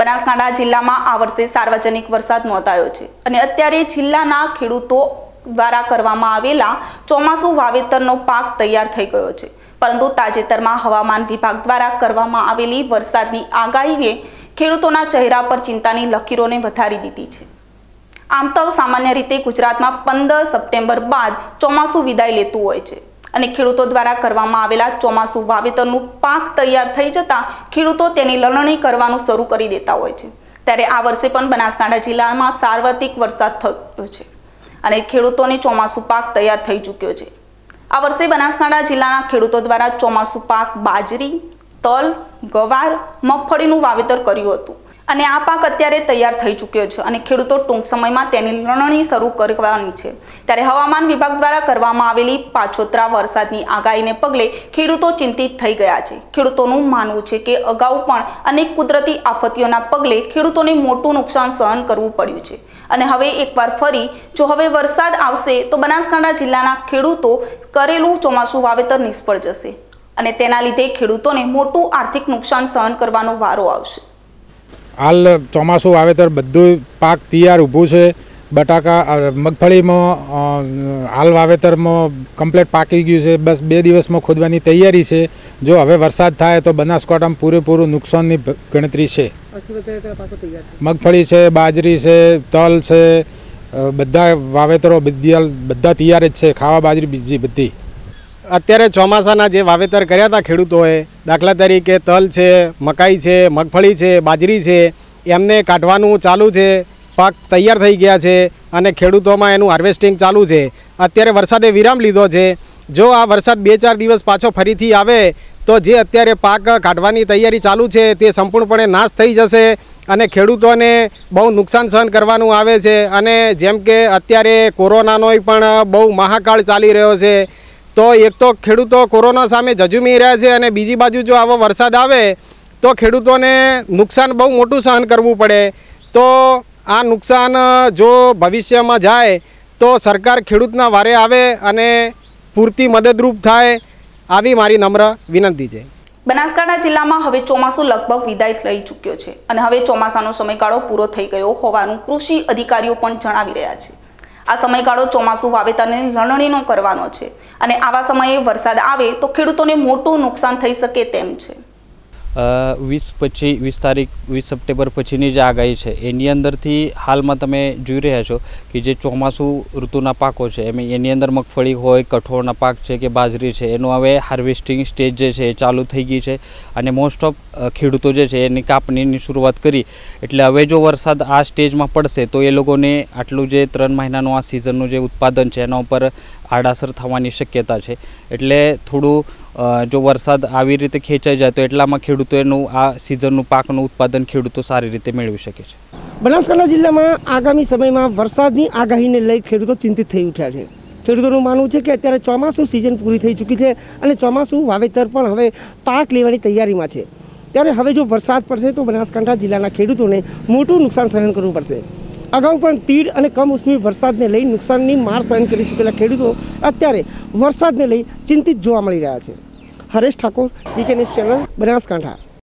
બનાસકાંઠા જિલ્લામાં આ વર્ષે સાર્વજનિક વરસાદ નોંધાયો છે અને અત્યારે જિલ્લાના ખેડૂતો દ્વારા કરવામાં આવેલા ચોમાસુ વાવેતરનો પાક તૈયાર થઈ ગયો છે, પરંતુ તાજેતરમાં હવામાન વિભાગ દ્વારા કરવામાં આવેલી વરસાદની આગાહીએ ખેડૂતોના ચહેરા પર ચિંતાની લકીરોને વધારી દીધી છે। આમ તો સામાન્ય રીતે ગુજરાતમાં 15 સપ્ટેમ્બર બાદ ચોમાસુ વિદાય લેતું હોય છે અને ખેડૂતો દ્વારા કરવામાં આવેલા ચોમાસુ વાવેતરનું પાક તૈયાર થઈ જતા ખેડૂતો તેની લણણી કરવાનું શરૂ કરી દેતા હોય છે। ત્યારે આ વર્ષે પણ બનાસકાંઠા જિલ્લામાં સાર્વત્રિક વરસાદ થયો છે અને ખેડૂતોને ચોમાસુ પાક તૈયાર થઈ ચૂક્યો છે। આ વર્ષે બનાસકાંઠા જિલ્લાના ખેડૂતો દ્વારા ચોમાસુ પાક બાજરી, તલ, ગવાર, મગફળીનું વાવેતર કર્યું હતું અને આ પાક અત્યારે તૈયાર થઈ ચૂક્યો છે અને ખેડૂતો ટૂંક સમયમાં તેની લણણી શરૂ કરવાની છે। ત્યારે હવામાન વિભાગ દ્વારા કરવામાં આવેલી પાછોતરા વરસાદની આગાહીને પગલે ખેડૂતો ચિંતિત થઈ ગયા છે। ખેડૂતોનું માનવું છે કે અગાઉ પણ અનેક કુદરતી આફતોના પગલે ખેડૂતોને મોટું નુકસાન સહન કરવું પડ્યું છે અને હવે એકવાર ફરી જો હવે વરસાદ આવશે તો બનાસકાંઠા જિલ્લાના ખેડૂતો કરેલું ચોમાસુ વાવેતર નિષ્ફળ જશે અને તેના લીધે ખેડૂતોને મોટું આર્થિક નુકસાન સહન કરવાનો વારો આવશે। हाल ચોમાસુ वावेतर बधु पाक तैयार ऊभू है। बटाका मगफड़ी में हाल वावेतर में कम्प्लीट पाकी गयु है। बस 2 दिवस में खोदवानी तैयारी है। जो हवे वरसाद थाय तो बनासकांठा में पूरेपूरू नुकसान की गणतरी है। मगफड़ी है, बाजरी है, तल है, बधा वावेतरो बधा तैयार ज है। खावा बाजरी बीजी बधी અત્યારે ચોમાસાના જે વાવેતર કર્યા હતા ખેડૂતોએ, દાખલા તરીકે તલ છે, મકાઈ છે, મગફળી છે, બાજરી છે, એમને કાઢવાનું ચાલુ છે। પાક તૈયાર થઈ ગયા છે અને ખેડૂતોમાં એનું હાર્વેસ્ટિંગ ચાલુ છે। અત્યારે વરસાદે વિરામ લીધો છે। જો આ વરસાદ 2-4 દિવસ પાછો ફરીથી આવે તો જે અત્યારે પાક કાઢવાની તૈયારી ચાલુ છે તે સંપૂર્ણપણે નાશ થઈ જશે અને ખેડૂતોને બહુ નુકસાન સહન કરવાનું આવે છે। અને જેમ કે અત્યારે કોરોનાનો પણ બહુ મહાકાળ ચાલી રહ્યો છે, તો એક તો ખેડૂતો કોરોના સામે ઝઝૂમી રહ્યા છે અને બીજી બાજુ જો આવો વરસાદ આવે તો ખેડૂતોને નુકસાન બહુ મોટું સહન કરવું પડે। તો આ નુકસાન જો ભવિષ્યમાં જાય તો સરકાર ખેડૂતના વારે આવે અને પૂરતી મદદરૂપ થાય, આવી મારી નમ્ર વિનંતી છે। બનાસકાંઠા જિલ્લામાં હવે ચોમાસું લગભગ વિદાય લઈ ચૂક્યો છે અને હવે ચોમાસાનો સમયગાળો પૂરો થઈ ગયો હોવાનું કૃષિ અધિકારીઓ પણ જણાવી રહ્યા છે। આ સમયગાળો ચોમાસુ વાવેતરની લણણીનો કરવાનો છે અને આવા સમયે વરસાદ આવે તો ખેડૂતોને મોટું નુકસાન થઈ શકે તેમ છે। 20 તારીખ 20 સપ્ટેમ્બર પછીની જે આગાહી છે એની અંદરથી હાલમાં તમે જોઈ રહ્યા છો કે જે ચોમાસુ ઋતુના પાકો છે એની અંદર મગફળી હોય, કઠોળના પાક છે કે બાજરી છે, એનું હવે હાર્વેસ્ટિંગ સ્ટેજ જે છે એ ચાલુ થઈ ગઈ છે અને મોસ્ટ ઓફ ખેડૂતો જે છે એની કાપણીની શરૂઆત કરી। એટલે હવે જો વરસાદ આ સ્ટેજમાં પડશે તો એ લોકોને આટલું જે 3 મહિનાનું આ સિઝનનું જે ઉત્પાદન છે એના ઉપર આડાઅસર થવાની શક્યતા છે। એટલે થોડું જો વરસાદ આવી રીતે ખેંચાઈ જાય તો એટલામાં ખેડૂતો એનું આ સિઝનનું પાકનું ઉત્પાદન ખેડૂતો સારી રીતે મેળવી શકે છે। બનાસકાંઠા જિલ્લામાં આગામી સમયમાં વરસાદની આગાહીને લઈ ખેડૂતો ચિંતિત થઈ ઉઠ્યા છે। ખેડૂતોનું માનવું છે કે અત્યારે ચોમાસું સિઝન પૂરી થઈ ચૂકી છે અને ચોમાસું વાવેતર પણ હવે પાક લેવાની તૈયારીમાં છે। ત્યારે હવે જો વરસાદ પડશે તો બનાસકાંઠા જિલ્લાના ખેડૂતોને મોટું નુકસાન સહન કરવું પડશે। અગાઉ પણ તીડ અને કમોસમી વરસાદને લઈ નુકસાનની માર સહન કરી ચૂકેલા ખેડૂતો અત્યારે વરસાદને લઈ ચિંતિત જોવા મળી રહ્યા છે। Haresh Thakor, VK news channel, Banaskantha.